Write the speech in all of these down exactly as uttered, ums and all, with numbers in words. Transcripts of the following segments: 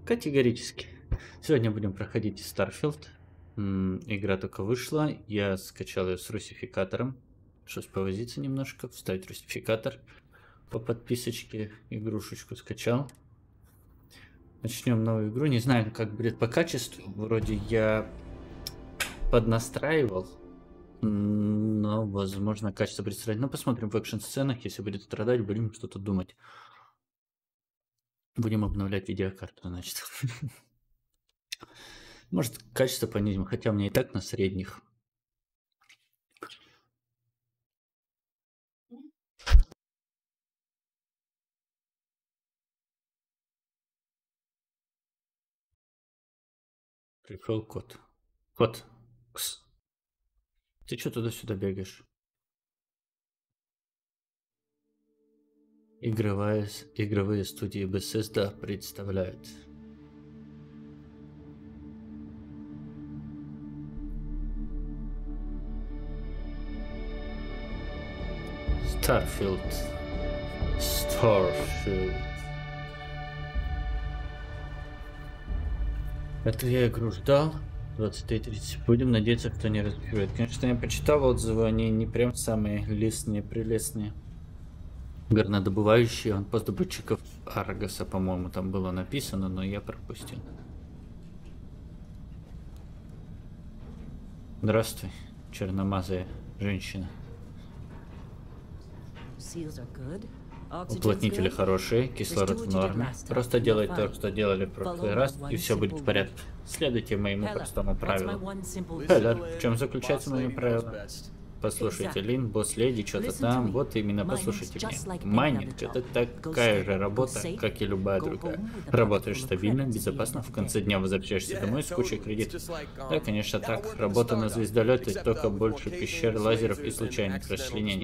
Категорически. Сегодня будем проходить Starfield. М, Игра только вышла. Я скачал ее с русификатором. Пришлось повозиться немножко, вставить русификатор по подписочке. Игрушечку скачал. Начнем новую игру. Не знаю, как будет по качеству. Вроде я поднастраивал. м, Но, возможно, качество будет страдать. Но посмотрим в экшн-сценах. Если будет страдать, будем что-то думать. Будем обновлять видеокарту, значит. Может, качество понизим, хотя у меня и так на средних. Пришел кот. Кот. Кс. Ты что туда-сюда бегаешь? Игровая, с- игровые студии Bethesda представляют. Starfield. Starfield. Это я игру ждал. двадцать три тридцать. Будем надеяться, кто не разбирает. Конечно, я почитал отзывы, они не прям самые лестные, прелестные. Горнодобывающий, он постдобытчиков Аргоса, по-моему, там было написано, но я пропустил. Здравствуй, черномазая женщина. Уплотнители хорошие, кислород в норме. Просто делай то, что делали в прошлый раз, и все будет в порядке. Следуйте моему простому правилу. Хеллер, в чем заключается мое правило? Послушайте, Лин, босс леди, что-то там, вот именно послушайте меня. Майнинг — это такая же работа, как и любая другая. Работаешь стабильно, безопасно, в конце дня возвращаешься домой с кучей кредитов. Да, конечно так, работа на звездолете, только больше пещер, лазеров и случайных расчленений.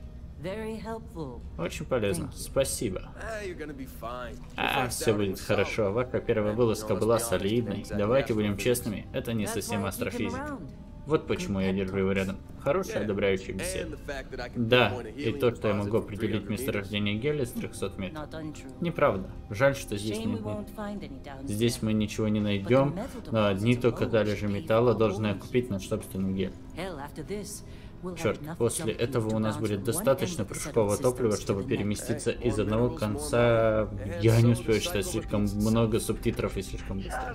Очень полезно, спасибо. А, все будет хорошо, ваша первая вылазка была солидной. Давайте будем честными, это не совсем астрофизика. Вот почему я держу его рядом. Хорошая, одобряющая беседа. Да, и то, что я могу определить месторождение гелия с трёхсот метров. Неправда. Жаль, что здесь нет. Здесь мы ничего не найдем, но одни только залежи металла должны окупить наш собственный гель. Черт, после этого у нас будет достаточно прыжкового топлива, чтобы переместиться из одного конца... Я не успею читать, слишком много субтитров и слишком быстро.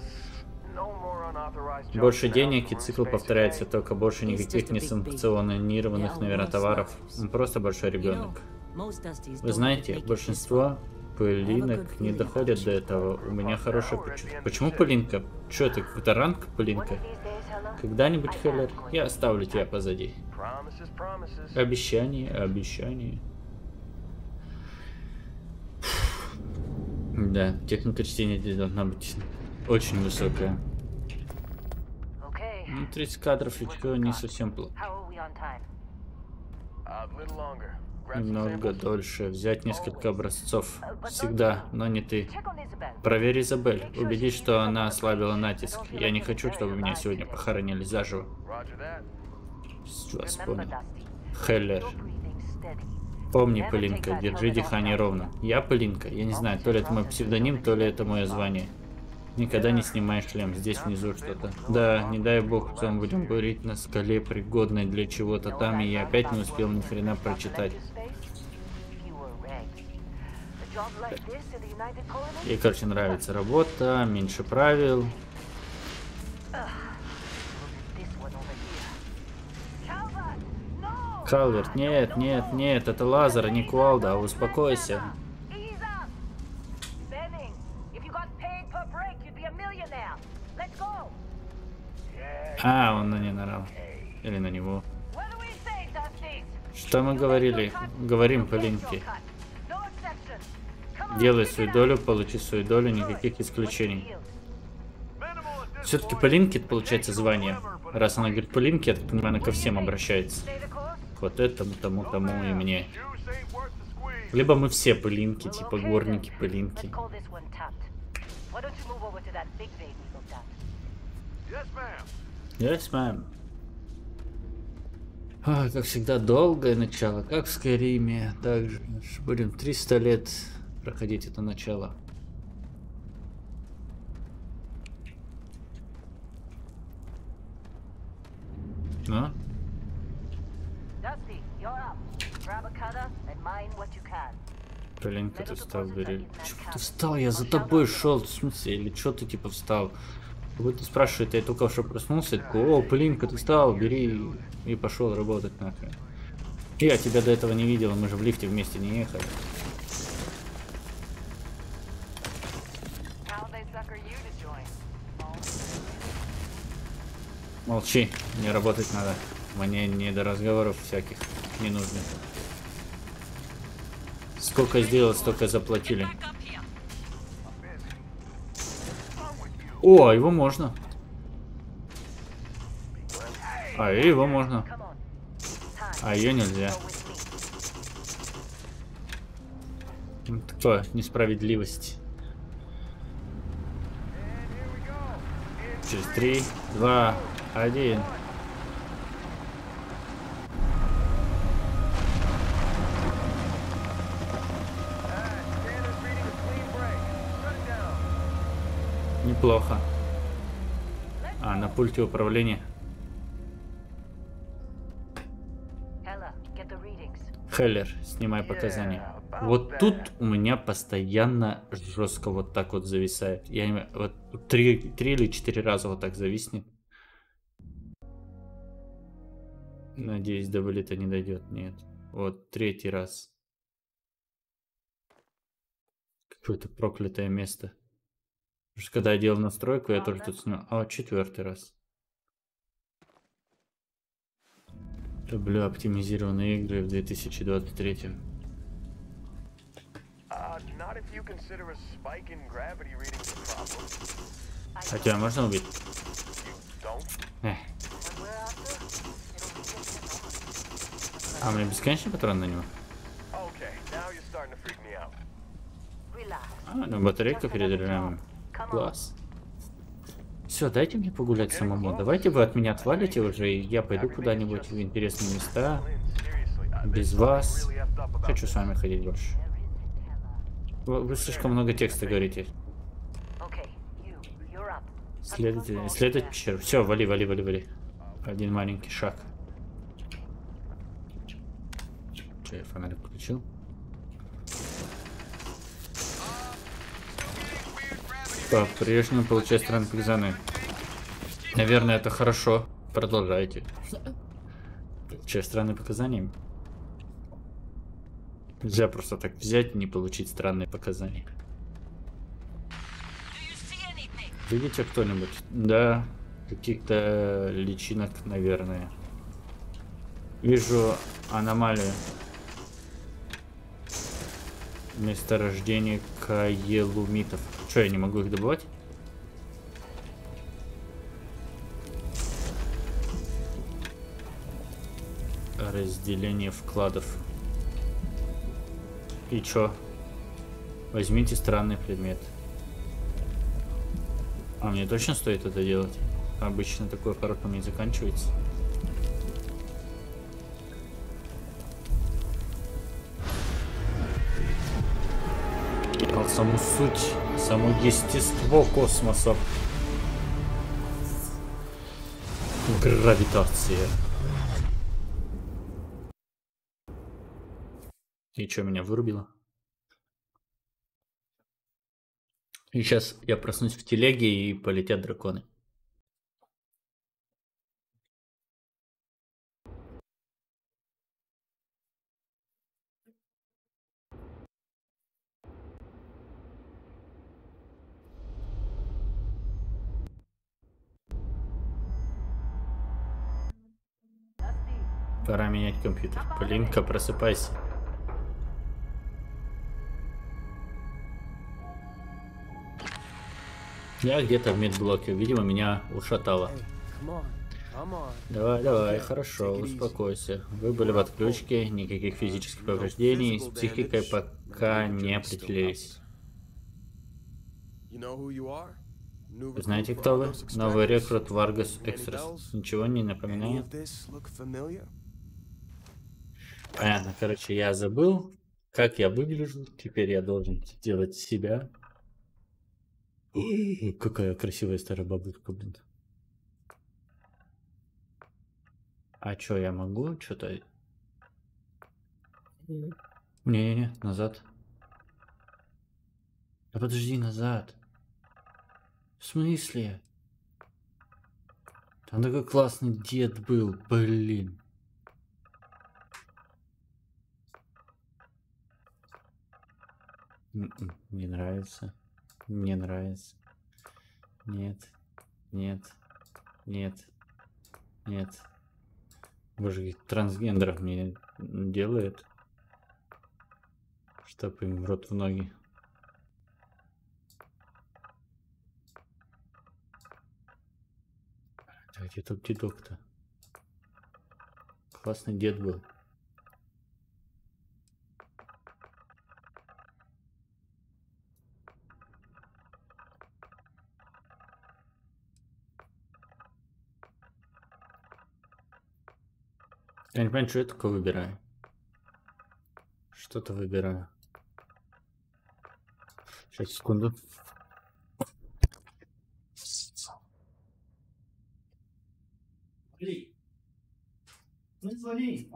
Больше денег, и цикл повторяется, только больше никаких несанкционированных, наверное, товаров. Он просто большой ребенок. Вы знаете, большинство пылинок не доходят до этого. У меня хорошее предчувствие. Почему пылинка? Что это, какой-то ранг пылинка? Когда-нибудь, Хеллер, я оставлю тебя позади. Обещание, обещание. Да, техника чтения здесь должна быть очень высокая. Ну, тридцать кадров, и что, не совсем плохо. Немного дольше. Взять несколько образцов. Всегда, но не ты. Проверь Изабель. Убедись, что она ослабила натиск. Я не хочу, чтобы меня сегодня похоронили заживо. Вас понял. Хеллер. Помни, Пылинка, держи дыхание ровно. Я Пылинка. Я не знаю, то ли это мой псевдоним, то ли это мое звание. Никогда не снимай шлем, здесь внизу что-то. Да, не дай бог, что мы будем говорить на скале, пригодной для чего-то там, и я опять не успел ни хрена прочитать. Ей, короче, нравится работа, меньше правил. Калверт, нет, нет, нет, это Лазар, а не Куалда, успокойся. А, он на нее нарал. Или на него. Что мы говорили? Говорим Пылинке. Делай свою долю, получи свою долю, никаких исключений. Все-таки Пылинки, это получается звание. Раз она говорит Пылинки, я так понимаю, она ко всем обращается. Вот этому, тому, тому и мне. Либо мы все Пылинки, типа горники Пылинки. Yes, ma'am. А, как всегда, долгое начало, как в Скайриме. Также будем триста лет проходить это начало. Ну? Блин-ка ты встал, бери. Чего ты встал? Я за тобой шел, в смысле? Или что ты типа встал? Вот ты спрашивает, я только что проснулся, такой, о, Плинка, ты встал, бери, и пошел работать нахрен. Я тебя до этого не видел, мы же в лифте вместе не ехали. Молчи, мне работать надо. Мне не до разговоров всяких не нужно. Сколько сделал, столько заплатили. О, его можно. А его можно. А ее нельзя. Такое несправедливость. Через три, два, один. Неплохо. А, на пульте управления. Хеллер, снимай показания. Вот тут у меня постоянно жестко вот так вот зависает. Я не вот три, три или четыре раза вот так зависнет. Надеюсь, до вылета не дойдет. Нет. Вот третий раз. Какое-то проклятое место. Потому что когда я делал настройку, я тоже тут снял. А вот четвертый раз. Люблю оптимизированные игры в две тысячи двадцать третьем. А тебя можно убить? Эх. А мне бесконечный патрон на него? А, ну батарейка перезаряжаемая. Класс. Все, дайте мне погулять самому. Давайте вы от меня отвалите уже, и я пойду куда-нибудь в интересные места. Без вас. Хочу с вами ходить больше. Вы, вы слишком много текста говорите. Следуйте, следуйте пещеру. Все, вали, вали, вали, вали. Один маленький шаг. Че, я фонарик включил? По-прежнему получаю странные показания. Наверное, это хорошо. Продолжайте. Получаю странные показания. Нельзя просто так взять и не получить странные показания. Видите кто-нибудь? Да, каких-то личинок, наверное. Вижу аномалию. Месторождение каелумитов. Что, я не могу их добывать? Разделение вкладов. И чё? Возьмите странный предмет. А мне точно стоит это делать? Обычно такое хорошо не заканчивается. Саму суть, само естество космоса. Гравитация. И что, меня вырубило? И сейчас я проснусь в телеге и полетят драконы. Пора менять компьютер. Полинка, просыпайся. Я где-то в медблоке. Видимо, меня ушатало. Давай, давай, хорошо, успокойся. Вы были в отключке, никаких физических повреждений, с психикой пока не определились. Знаете, кто вы? Новый рекрут Варгас Экстрас. Ничего не напоминает? Понятно, короче, я забыл, как я выгляжу. Теперь я должен делать себя. Ой, какая красивая старая бабушка, блин. А чё, я могу что-то... Не-не-не, назад. Да подожди, назад. В смысле? Там такой классный дед был, блин. Не нравится. Не нравится. Нет. Нет. Нет. Нет. Боже, трансгендеров мне делает. Чтоб им в рот в ноги. А где тут дедок-то? Классный дед был. Я не понимаю, что я такое выбираю. Что-то выбираю. Сейчас, секунду. Блин. Ну звони.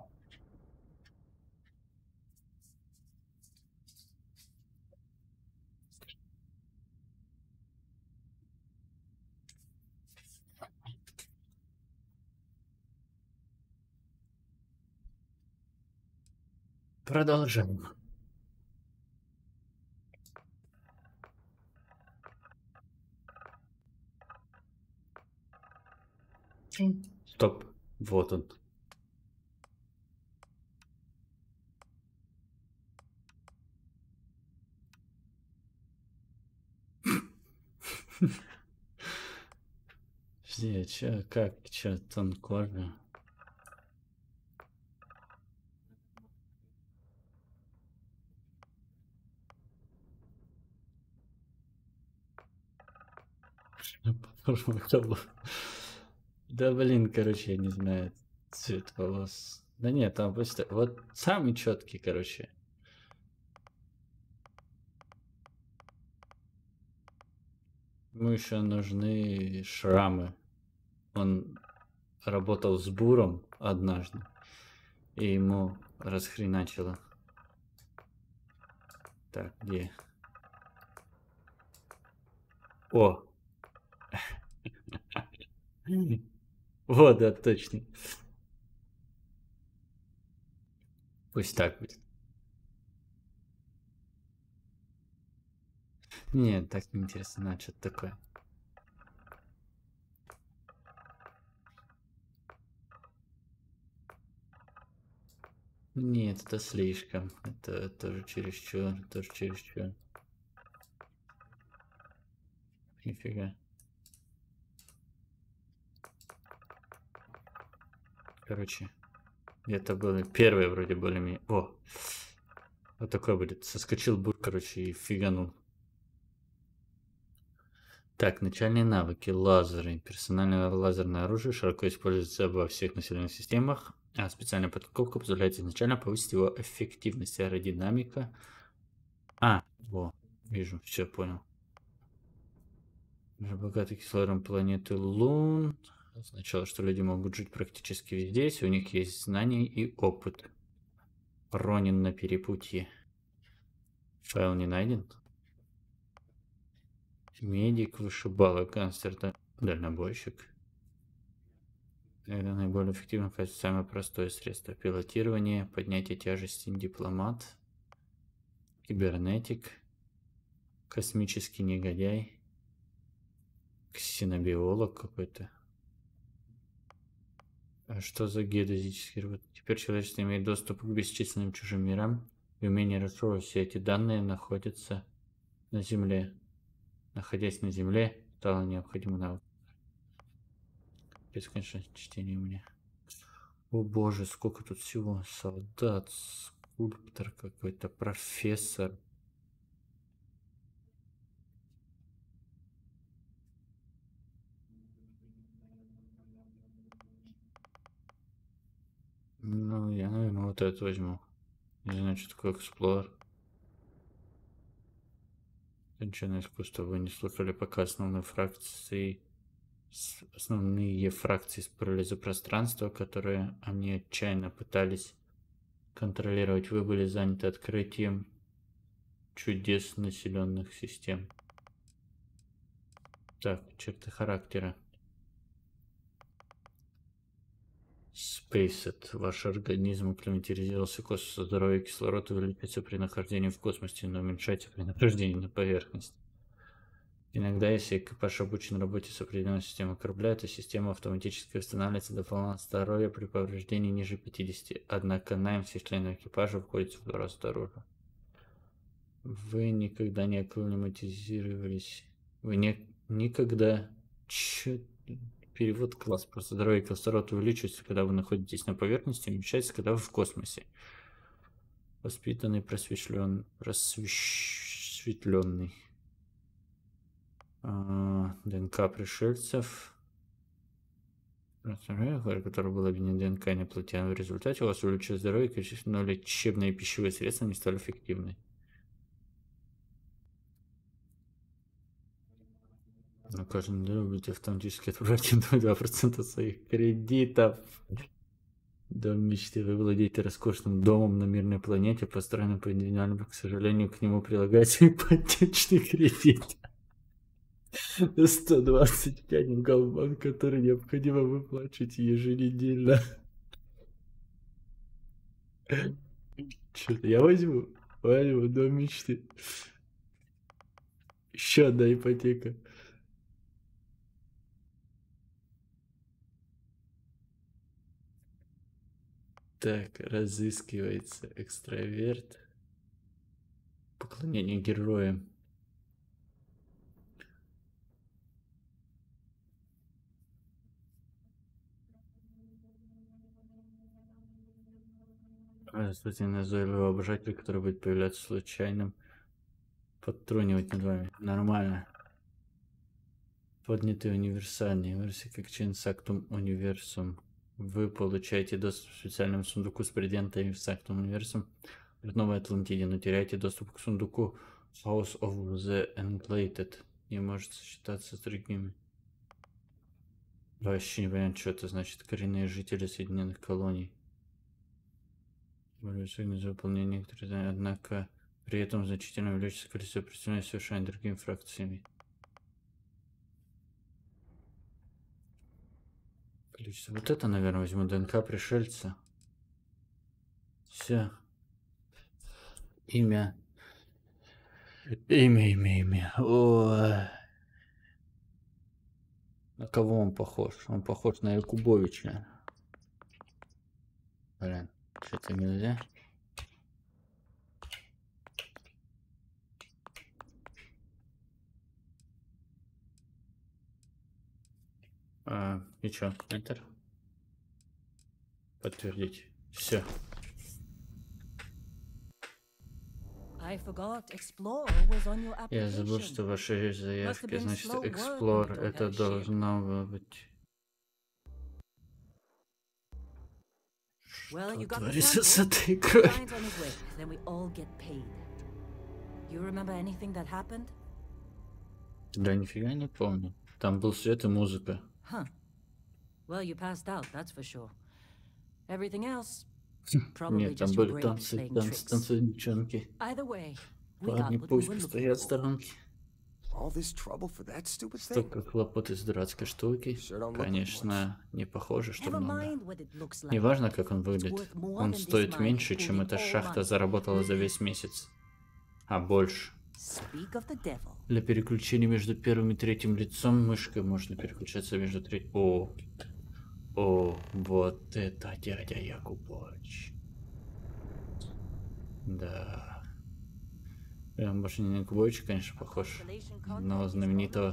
Продолжаем. Стоп. Вот он. Подожди, а чё, как, чё, тон кожи? Да блин, короче, я не знаю цвет волос. Да нет, там просто вот самый четкий, короче. Ему еще нужны шрамы. Он работал с буром однажды, и ему расхреначило. Так, где? О! Вот, да, точно. Пусть так будет. Нет, так не интересно, на что-то такое. Нет, это слишком. Это тоже чересчур, тоже чересчур. Нифига. Короче, это было первое вроде более-менее. О! Вот такой будет. Соскочил бур, короче, и фиганул. Так, начальные навыки. Лазеры. Персональное лазерное оружие широко используется во всех населенных системах. А специальная подготовка позволяет изначально повысить его эффективность. Аэродинамика. А, во, вижу, все понял. Богатый кислородом планеты Лун. Означало, что люди могут жить практически везде, если у них есть знания и опыт. Ронин на перепутье. Файл не найден. Медик, вышибала, канцлер, дальнобойщик. Это наиболее эффективно, кажется, самое простое средство. Пилотирование, поднятие тяжести, дипломат, кибернетик, космический негодяй, ксенобиолог какой-то. А что за геодезический робот? Теперь человечество имеет доступ к бесчисленным чужим мирам, и умение расшифровывать все эти данные находятся на Земле. Находясь на Земле, стало необходимо навык. Бесконечное чтение мне. О боже, сколько тут всего. Солдат, скульптор какой-то, профессор. Ну, я, наверное, вот это возьму. Не знаю, что такое эксплор. Женщина искусства. Вы не слушали пока основной фракции Основные фракции спорили за пространство, которые они отчаянно пытались контролировать. Вы были заняты открытием чудес населенных систем. Так, черты характера. Спейсет. Ваш организм акклиматизировался к космосу. Здоровье, кислород увеличивается при нахождении в космосе, но уменьшается при нахождении на поверхности. Иногда, если экипаж обучен работе с определенной системой корабля, эта система автоматически восстанавливается до полного здоровья при повреждении ниже пятидесяти. Однако найм всех членов экипажа обходится в два раза дороже. Вы никогда не акклиматизировались. Вы не... никогда... Чё... Перевод класс. Просто здоровье, кислород увеличивается, когда вы находитесь на поверхности, уменьшается, когда вы в космосе. Воспитанный, просветлен... просветленный. А, ДНК пришельцев, который был объединен ДНК инопланетян. В результате у вас увеличилось здоровье, количество лечебные пищевые средства не стали эффективны. На каждом неделю будете автоматически отправлять два процента своих кредитов. Дом мечты. Вы владеете роскошным домом на мирной планете, построенным по индивидуальному, к сожалению, к нему прилагается ипотечный кредит. сто двадцать пять в Галбанк, который необходимо выплачивать еженедельно. Что-то я возьму. Возьму дом мечты. Еще одна ипотека. Так, разыскивается экстраверт. Поклонение героям. Здравствуйте, назойливый обожатель, который будет появляться случайным, подтрунивать над вами. Нормально. Поднятый универсальный версия, как член Сактум Универсум. Вы получаете доступ к специальному сундуку с бриллиантами в Сактум Универсум в Новой Атлантиде, но теряете доступ к сундуку House of the Enlightened. Не может сочетаться с другими. Вообще не понятно, что это значит. Коренные жители Соединенных Колоний. Сегодня за выполнение некоторых заданий, однако при этом значительно увеличится количество преступлений, совершенных другими фракциями. Количество. Вот это, наверное, возьму. ДНК пришельца. Все. Имя. Имя, имя, имя. Ой. На кого он похож? Он похож на Якубовича. Блин. Что-то нельзя. А, и чё? Enter. Подтвердить. Все. Я забыл, что ваши заявки, значит, Explore, это должно быть... Что творится с этой игрой? Да нифига не помню. Там был свет и музыка. Нет, там были танцы, танцы, танцы, девчонки. Парни пусть постоят в сторонке. Столько хлопот из дурацкой штуки. Конечно, не похоже, что много. Неважно, как он выглядит. Он стоит меньше, чем эта шахта заработала за весь месяц. А больше. Для переключения между первым и третьим лицом мышкой можно переключаться между третьим... О, о, вот это дядя Якубович. Да. Прям больше не на Якубовича, конечно, похож. Но знаменитого...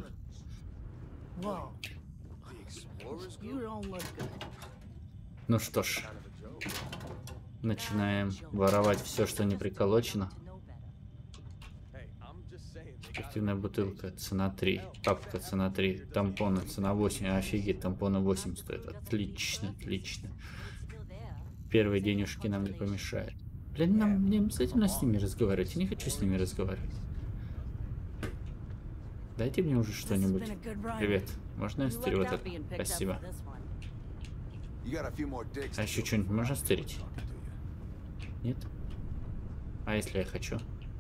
Ну что ж. Начинаем воровать все, что не приколочено. Спортивная бутылка, цена три. Папка, цена три. Тампоны, цена восемь. Офигеть, тампоны восемь стоят. Отлично, отлично. Первые денежки нам не помешают. Блин, нам не обязательно с ними разговаривать. Я не хочу с ними разговаривать. Дайте мне уже что-нибудь. Привет. Можно я стырю вот это? Спасибо. А еще что-нибудь можно стырить? Нет? А если я хочу?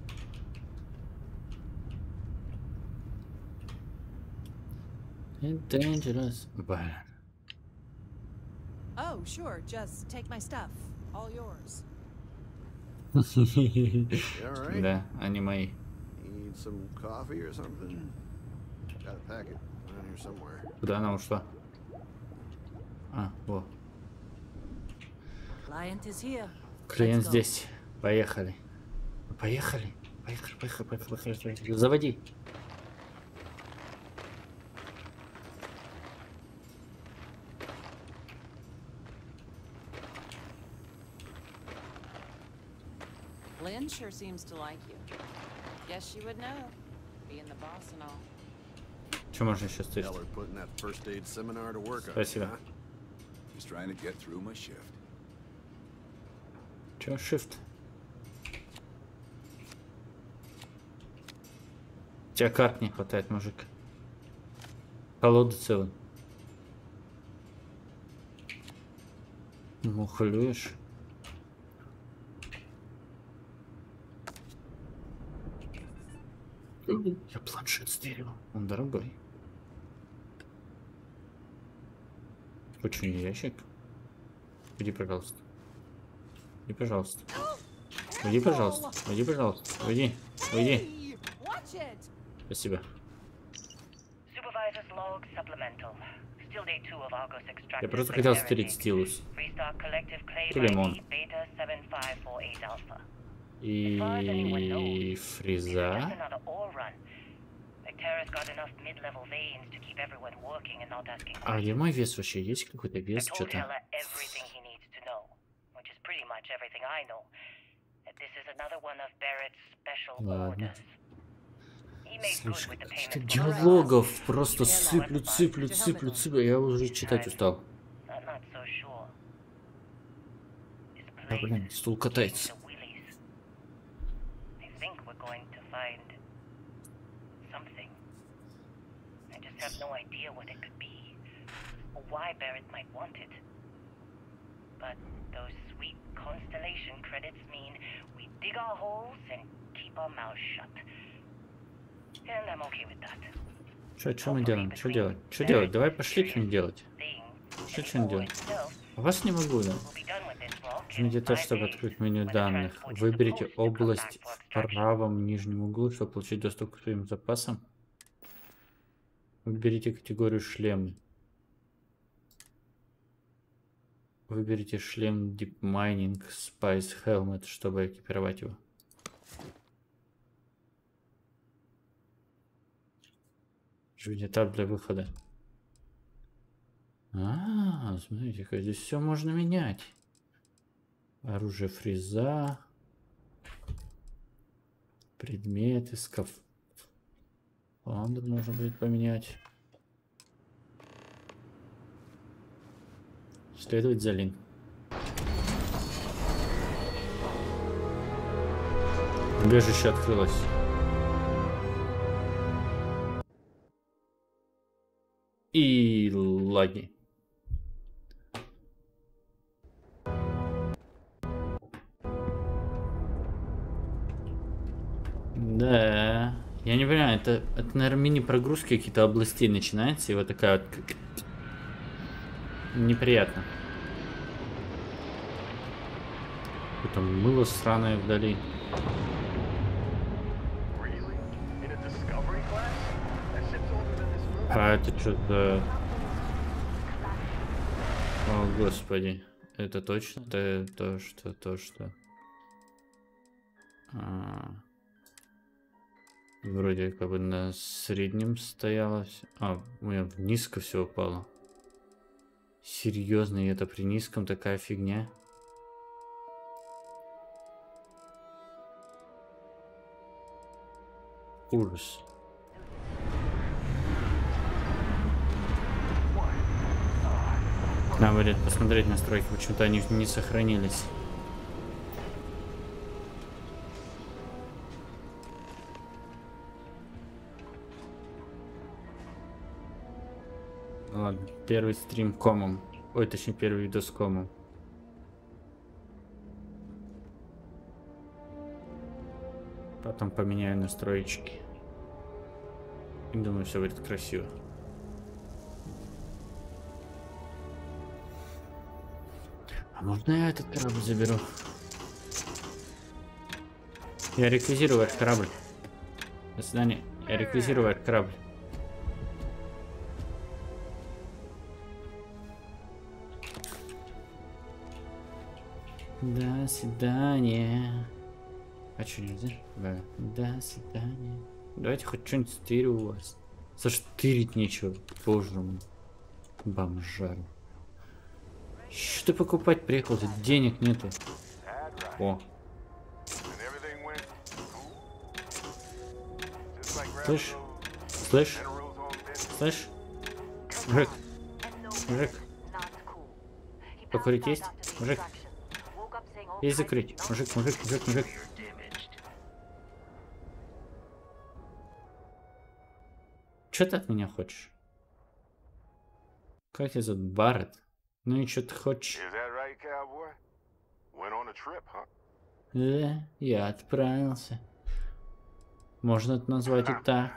It's dangerous. Блин. Oh, sure. Just take my stuff. All yours. Да, они мои. Куда она ушла? А, во. Клиент здесь. Поехали. Поехали. Поехали, поехали, поехали, поехали, поехали. Заводи. Lynn sure seems to like you. Guess she would know, being the boss and all. Что можно еще стырить? Спасибо. Че, shift? У тебя карт не хватает, мужик. Колода целая. Мухлюешь. Я планшет стерил. Он дорогой. Очень ящик. Иди, пожалуйста. Иди, пожалуйста. Уйди, пожалуйста. Уйди, пожалуйста. Уйди. Уйди. Спасибо. Я просто хотел стереть стилус. И лимон. И фреза. А где мой вес вообще? Есть какой-то вес? Что-то? Ладно. Слушай, каких-то диалогов просто сыплют, сыплют, сыплют, сыплют. Я уже читать устал. Да, блин, стул катается. Have no idea what it could be, or why Barrett might want it. But those sweet constellation credits mean we dig our holes and keep our mouths shut. And I'm okay with that. Что, что мы делаем? Что делать? Что делать? Давай пошли что-нибудь делать. Что что-нибудь делать? А вас не могу, да? Жмите то, чтобы открыть меню данных. Выберите область в правом нижнем углу, чтобы получить доступ к своим запасам. Выберите категорию шлем. Выберите шлем Deep Mining Spice Helmet, чтобы экипировать его. Жмите таб для выхода. А, смотрите-ка, здесь все можно менять. Оружие фреза. Предметы, скаф. Ландр можно будет поменять. Следовать за Лин. Убежище открылось. И лаги. Да. Я не понимаю, это, это наверное, мини-прогрузки какие-то областей начинается, и вот такая вот... Неприятно. Какое-то мыло сраное вдали. А это что-то... О, господи. Это точно? Это то, что... То, что... А... Вроде как бы на среднем стоялось. А, у меня низко все упало. Серьезно, и это при низком такая фигня. Ужас. Надо будет посмотреть настройки, почему-то они не сохранились. Ладно, первый стрим комом. Ой, точнее, первый видос комом. Потом поменяю настроечки. И думаю, все будет красиво. А можно я этот корабль заберу? Я реквизирую этот корабль. До свидания. Я реквизирую этот корабль. До свидания. А что, нельзя? Да. До свидания. Давайте хоть что-нибудь стырю у вас. Заштырить нечего. Боже мой. Бомжар. Что ты покупать приехал? Тут денег нету. О. Слышь? Слышь? Слышь? Мужик? Мужик? Покурить есть? Мужик? Есть закрыть? Мужик, мужик, мужик, мужик. Че ты от меня хочешь? Как тебя зовут? Барретт? Ну и что ты хочешь? Да, я отправился. Можно это назвать и так.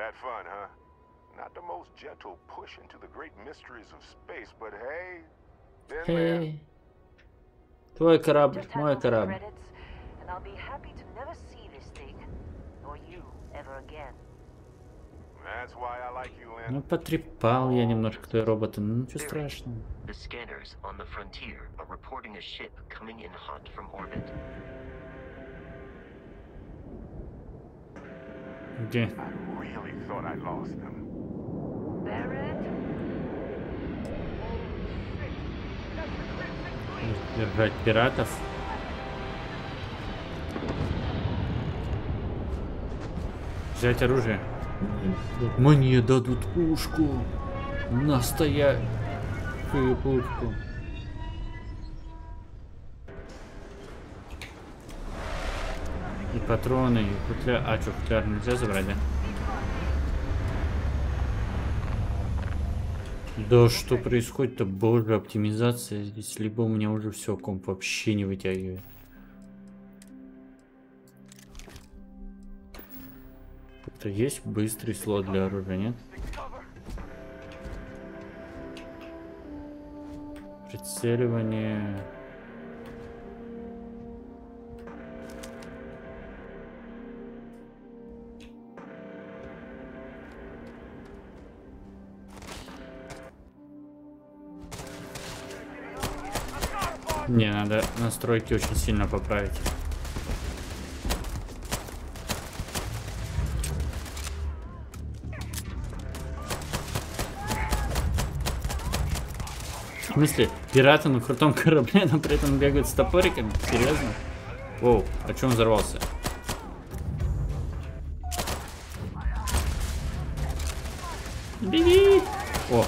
Эй, твой корабль, мой корабль. Ну, потрепал я немножко твои роботы, ну ничего страшного. Где? Держать пиратов. Взять оружие. Мне дадут пушку. Настоящую пушку. И патроны, и футляр. А что, футляр нельзя забрать, да? Да что происходит-то? Боже, оптимизация здесь. Либо у меня уже все, комп вообще не вытягивает. Как-то есть быстрый слот для оружия, нет? Прицеливание. Не, надо настройки очень сильно поправить. В смысле, пираты на крутом корабле, но при этом бегают с топориками? Серьезно? Воу, а чё он взорвался? Беги! О!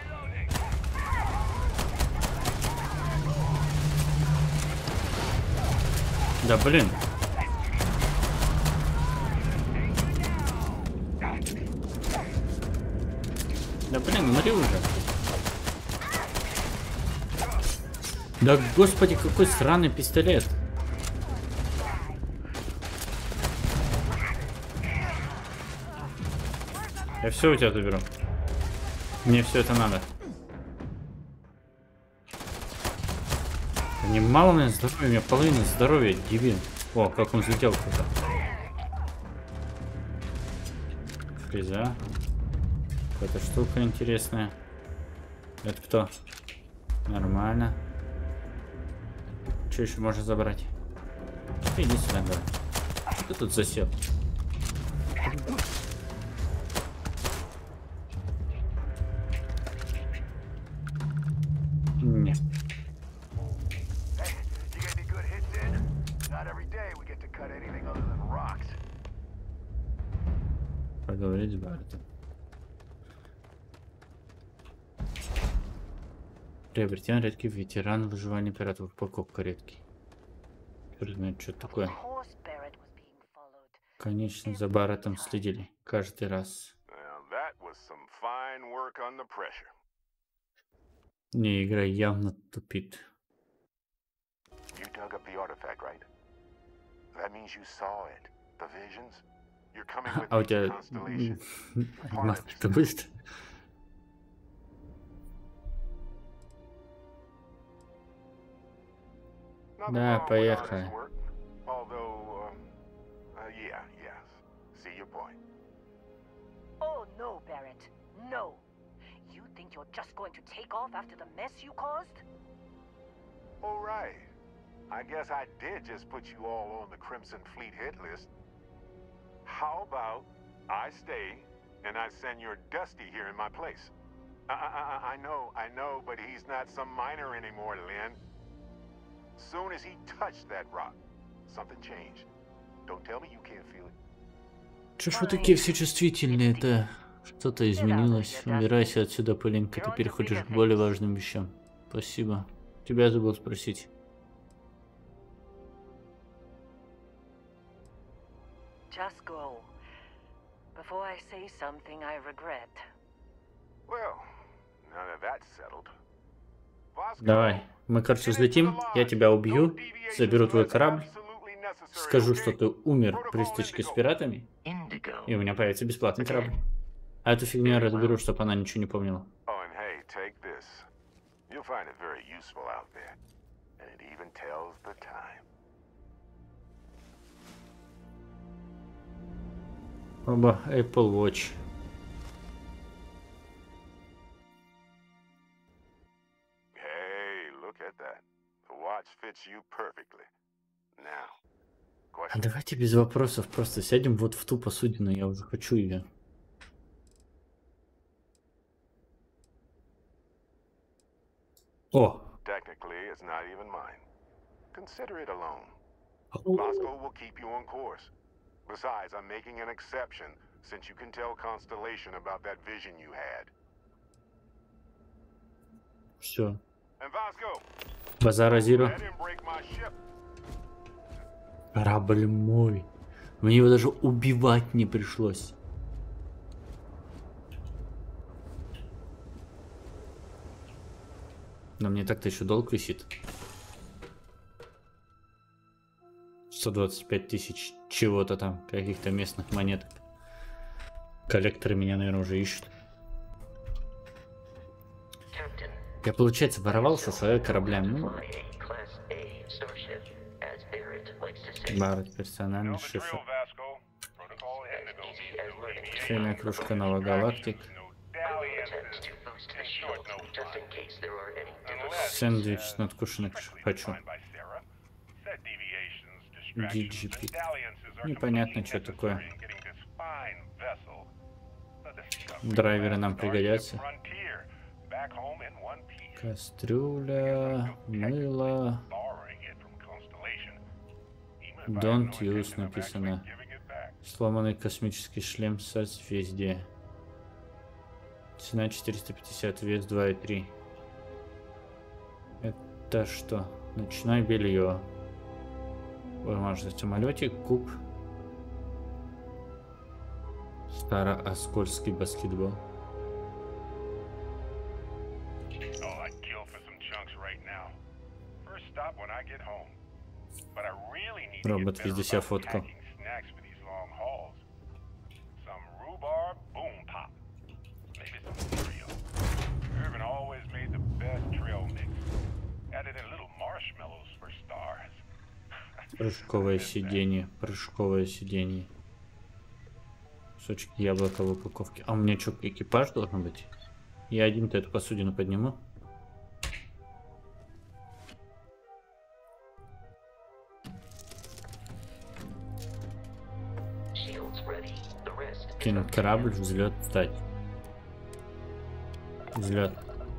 Да блин. Да блин, умри уже. Да господи, какой сраный пистолет. Я все у тебя заберу. Мне все это надо. Да не мало у меня здоровья, у меня половина здоровья, дебил. О, как он взлетел куда-то. Фреза. Какая-то штука интересная. Это кто? Нормально. Что еще можно забрать? Иди сюда, давай. Кто тут засел? Нет. Поговорить с Барреттом. Приобретен редкий ветеран выживания пиратов. Покупка редкий. Кто знает, что такое. Конечно, за Барреттом следили каждый раз. Не, игра явно тупит. You dug up the artifact, right? That means you saw it. The visions? You're coming with А у me to тебя Constellation. You're part of this анимация now. быстро. Nothing Да, wrong with поехали. honest work, although, um, uh, yeah, yes. See your point. Oh no, Barrett. No. You think you're just going to take off after the mess you caused? All right. I guess I did just put you all on the Crimson Fleet hit list. How about I stay and I send your Dusty here in my place? I, I, I know, I know, but he's not some miner anymore, Lynn. Soon as he touched that rock, something changed. Don't tell me you can't feel it. Чё ж вы такие все чувствительные-то? Что-то изменилось. Убирайся отсюда, пылинка. Ты переходишь к более важным вещам. Спасибо. Тебя забыл спросить. Just go. Before I say something I regret. Well, now that that's settled. Давай. Мы, короче, взлетим. Я тебя убью. Заберу твой корабль. Скажу, что ты умер при стычке с пиратами. И у меня появится бесплатный корабль. А эту фигню я разберу, чтобы она ничего не помнила. Oh, and hey, take this. You'll find it very useful out there. And it even tells the time. Оба, Apple Watch. Hey, look at that. The watch fits you perfectly. Now, А question. давайте без вопросов просто сядем вот в ту посудину, я уже хочу ее. О! Technically, it's not even mine. Consider it a loan. Bosco will keep you on course. Besides, I'm making an exception since you can tell Constellation about that vision you had. Все. And Vasco, Базара Зиро. let him break my ship. Корабль мой. Мне его даже убивать не пришлось. Но мне так-то еще долг висит. сто двадцать пять тысяч чего-то там, каких-то местных монеток. Коллекторы меня, наверное, уже ищут. Я, получается, воровал со своего корабля. Ну, Барретт, персональный шифр. Кофейная кружка Новая Галактик. Сэндвич с надкушенных хочу. ди джи пи. Непонятно, что такое. Драйверы нам пригодятся. Кастрюля, мыло. Don't use написано. Сломанный космический шлем созвездия. Цена четыреста пятьдесят, вес два и три. Это что? Ночное белье. Бумажный самолетик, куб. Старооскольский баскетбол. Робот везде себя фоткал. Прыжковое сиденье, прыжковое сиденье. Кусочки яблока в упаковке. А у меня что, экипаж должен быть? Я один-то эту посудину подниму. Кинуть корабль, взлет, встать. Взлет.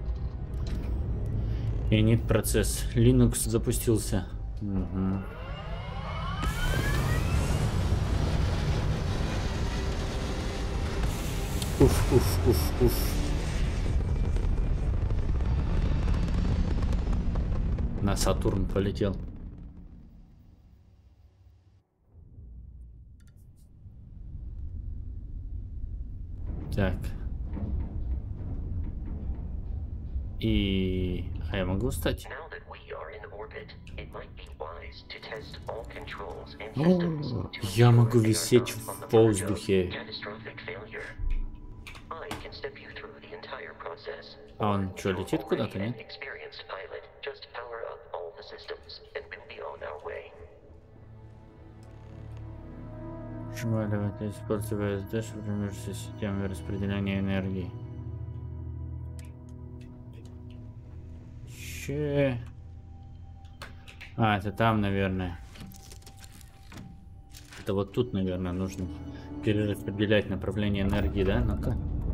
Init процесс. Linux запустился. Угу. Уф, уф, уф, уф. На Сатурн полетел. Так. И... А я могу встать? О, я могу висеть в воздухе. А он что, летит куда-то, нет? Шмаливать, используя ВСД, чтобы промежутся системы распределения энергии. Че? А, это там, наверное. Это вот тут, наверное, нужно перераспределять направление энергии, да? Ну-ка.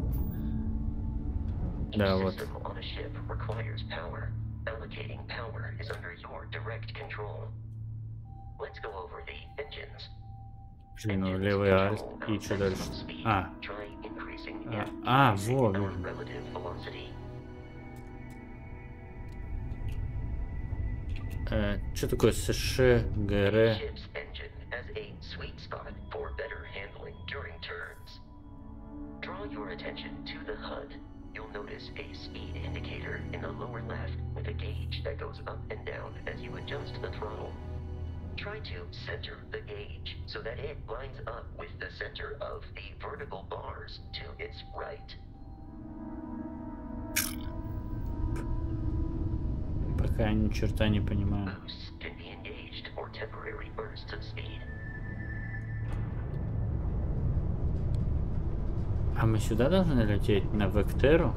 Да, вот. Блин, ну левый альт и что дальше? А. А, а вот. Э, что такое США, ГР? You'll notice a speed indicator in the lower left with a gauge that goes up and down as you adjust the throttle. Try to center the gauge so that it lines up with the center of the vertical bars to its right. Пока ни черта не понимаю. Boosts can be engaged for temporary bursts of speed. А мы сюда должны лететь, на Вектеру?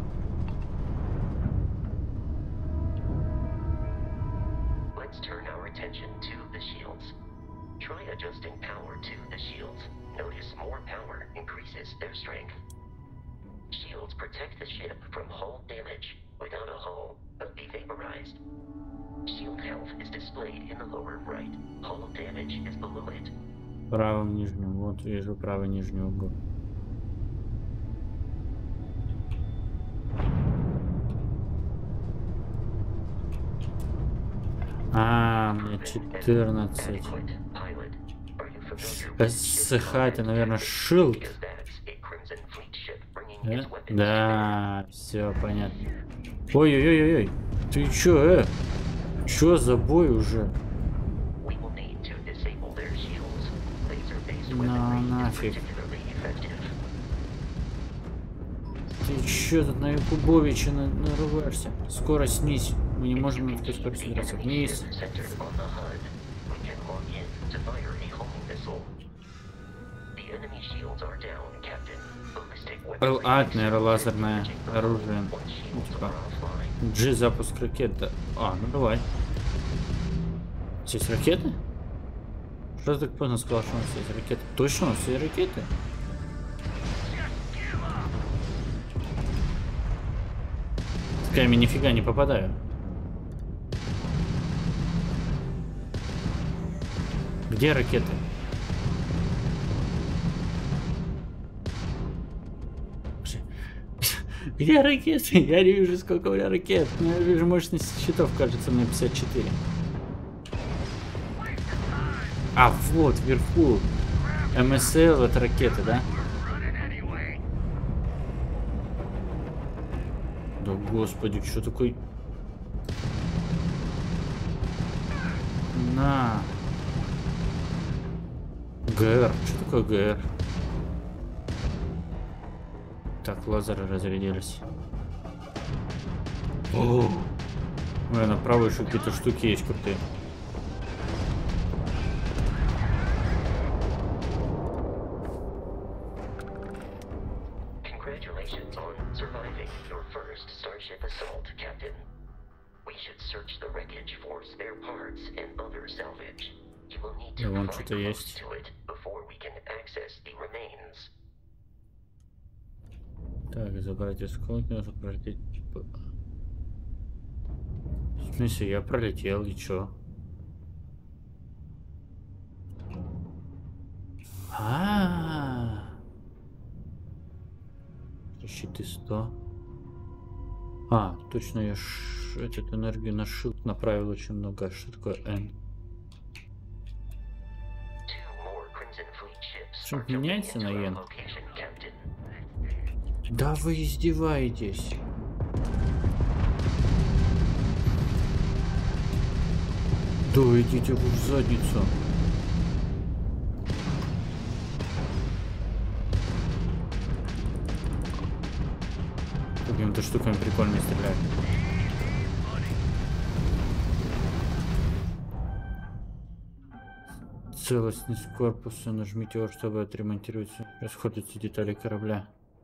Let's turn our attention to the shields. Try adjusting power to the shields. Notice more power increases their strength. Shields protect the ship from hull damage. Without a hull, but be vaporized. Shield health is displayed in the lower right. Hull damage is below it. В правом нижнем, вот вижу правый нижний угол. А, мне четырнадцать. СХ это, наверное, шилд. Да? Да, все понятно. Ой-ой-ой-ой, ты чё, э? Чё за бой уже? На нафиг. Ты чё тут на Якубовича на нарываешься? Скорость снизь. Мы не можем на такой скорости драться. Вниз. эл а, наверное, лазерное оружие. Ну, типа. G запуск ракет. Да. А, ну давай. Здесь ракеты? Что ты так поздно сказал, что у нас есть ракеты? Точно у нас есть ракеты? Так я нифига не попадаю. Где ракеты? Где ракеты? Я не вижу, сколько у меня ракет. Но я вижу мощность щитов, кажется, мне пятьдесят четыре. А, вот, вверху. эм эс эл это ракеты, да? Да господи, что такое? На. ГР. Что такое ГР? Так, лазеры разрядились. О! Ой, на правой еще какие-то штуки есть крутые. Да вон что-то есть. Так, забрать осколки, нужно пролететь. В смысле, я пролетел, и чё? А-а-а! Щиты сто. А, точно, я ш... эту энергию на шилд направил очень много. А что такое N? Что, меняется на N? Да вы издеваетесь. Да идите вы в задницу. Какими-то штуками прикольно стреляют. Целостность корпуса. Нажмите его, чтобы отремонтировать. Расходятся детали корабля.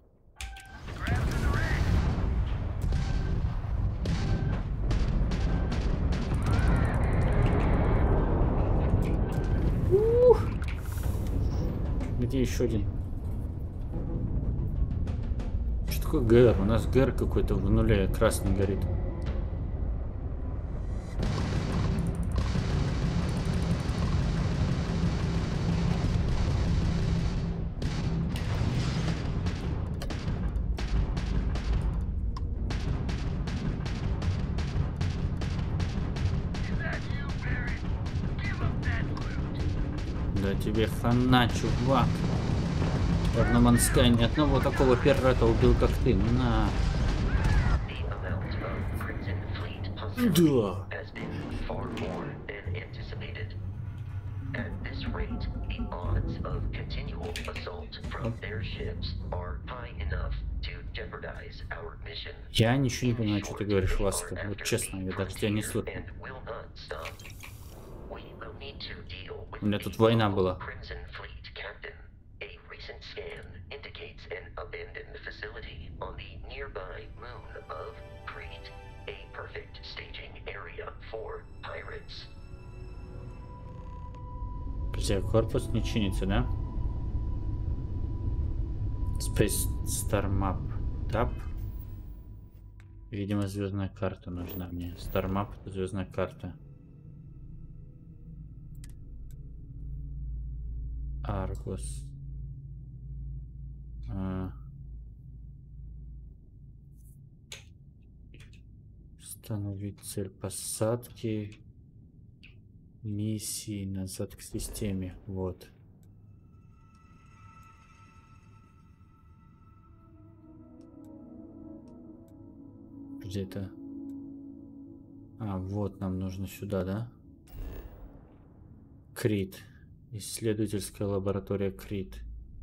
Ух! Где еще один? Что такое ГР? У нас ГР какой-то в нуле красный горит. Да тебе хана, чувак. В одном Анске ни одного такого пирата убил, как ты. На. Да. Я ничего не понимаю, что ты говоришь, Ласка. Вот честно, я даже тебя не слышу. У меня тут война была. Друзья, корпус не чинится, да? Space Star Map. Тап. Видимо, звездная карта нужна мне. Star Map — это звездная карта. Аргус. А. Установить цель посадки. Миссии назад к системе. Вот. Где-то. А, вот нам нужно сюда, да? Крит. Исследовательская лаборатория Крит.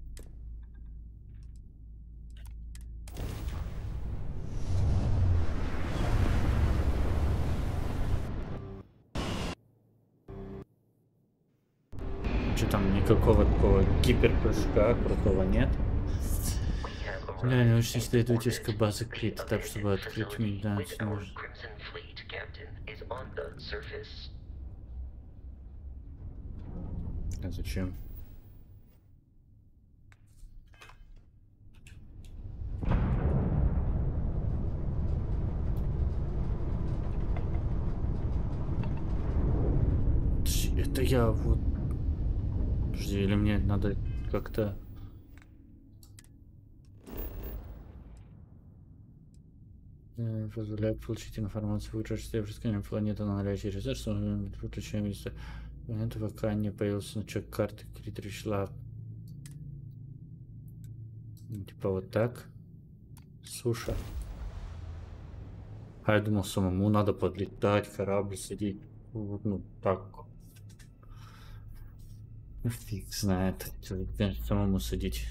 Что там, никакого такого гиперпрыжка крутого нет? Бля, научно-исследовательская база Крит, так чтобы открыть меня нужно. А зачем? Это я вот... Подожди, или мне надо как-то... Позволяет получить информацию, выиграть в планету на наличие ресурсов, выключаем место. Планета пока не появился значок карты Крит решила. Типа вот так. Суша. А я думал, самому надо подлетать, корабль сидеть. Вот, ну так. Фиг знает. Самому сидеть.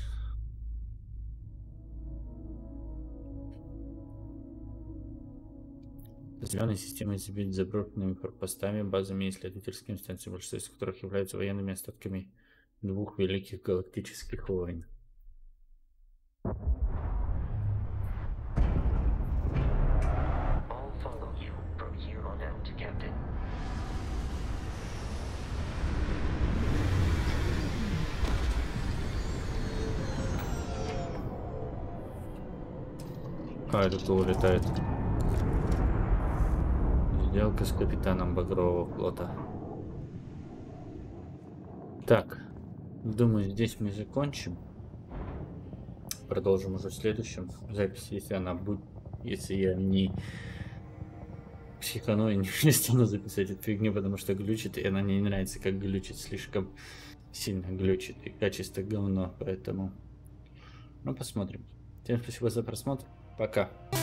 Зеленой системой забить заброшенными корпусами, базами и исследовательскими станциями, большинство из которых являются военными остатками двух великих галактических войн. А, это кто улетает? Сделка с капитаном Багрового флота. Так, думаю, здесь мы закончим. Продолжим уже в следующем записи, если она будет, если я не психану и не стану записать эту фигню, потому что глючит, и она мне не нравится, как глючит, слишком сильно глючит, и качество говно, поэтому, ну, посмотрим. Всем спасибо за просмотр, пока.